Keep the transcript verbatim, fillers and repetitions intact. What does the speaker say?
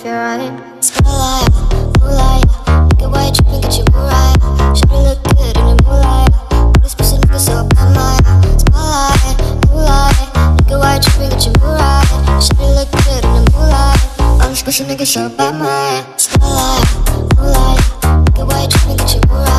if you're right. Spotlight, moonlight, nigga, why you tripping, get your mood right. Shawty look good in the moonlight. All these pussy niggas so by my spotlight, moonlight, nigga, why you tripping, get your mood right. Shawty look good in the moonlight. All these pussy niggas so by my spotlight, moonlight, nigga, why you tripping, get your mood right.